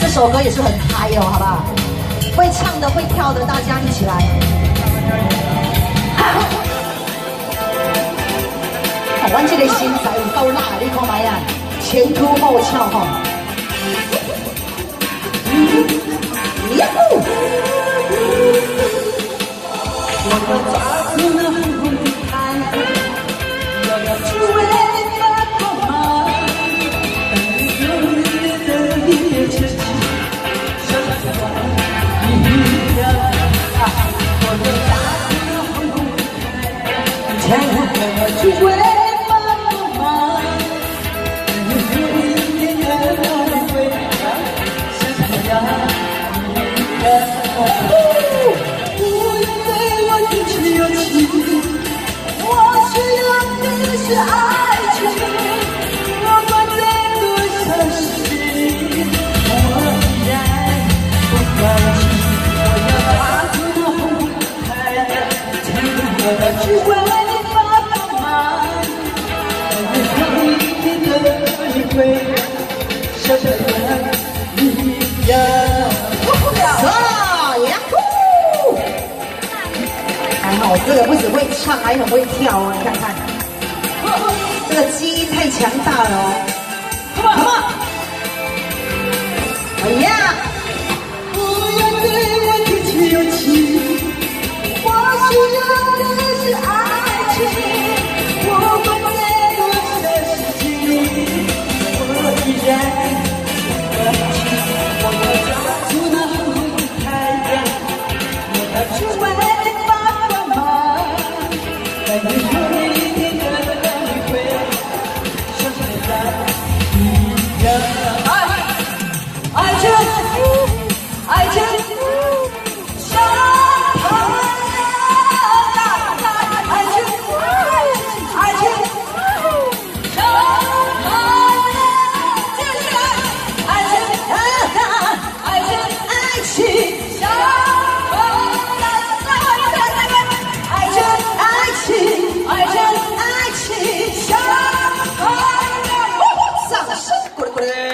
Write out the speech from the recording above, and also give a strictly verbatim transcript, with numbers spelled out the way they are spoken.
这首歌也是很嗨哦，好不好？会唱的、会跳的，大家一起来。台湾这个身材有够辣，你看卖啊，前凸后翘哈。呀呼！我要抓住那红海，我要去为它光芒。当有你的列车起，闪闪一亮。我要抓住那红海，我要去为它光芒。当有一天的光辉闪闪亮一亮。是爱情，不管在多少时间，我依然不放弃。我要踏出那红海，才能我的去为它帮忙。当有一天的玫瑰闪闪亮一样。啊呀呼！还好这个不只会唱，还很会跳哦，你看看。这个基因太强大了哦！come on come on！ 哎呀！不要对我提起勇气，我需要的是爱情。不管在多少时间，我依然不放弃。我要抓住那红太阳，我要去为它光芒。但愿有一天的哎，哎，这。